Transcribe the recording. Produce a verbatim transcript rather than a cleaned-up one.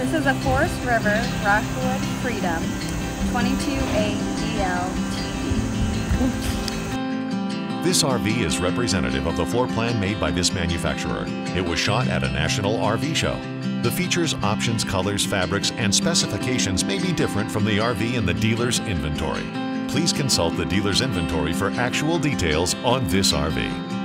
This is a Forest River Rockwood Freedom twenty-two eight D L T D. This R V is representative of the floor plan made by this manufacturer. It was shot at a national R V show. The features, options, colors, fabrics, and specifications may be different from the R V in the dealer's inventory. Please consult the dealer's inventory for actual details on this R V.